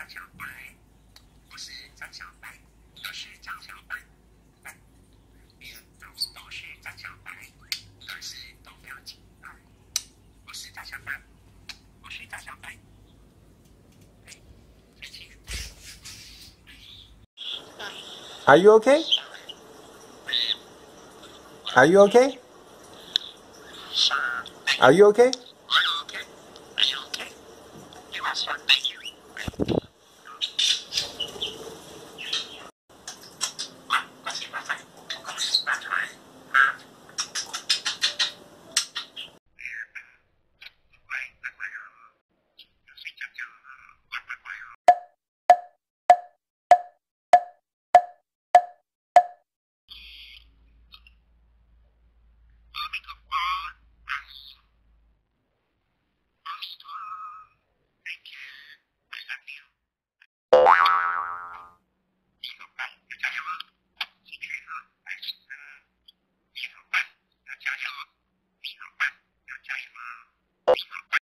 小白，我是张小白，我是张小白，别人都是张小白，但是都不要紧。我是张小白，我是张小白。 Are you okay? Are you okay? Are you okay? Are you okay? Are you okay? You are so thank you.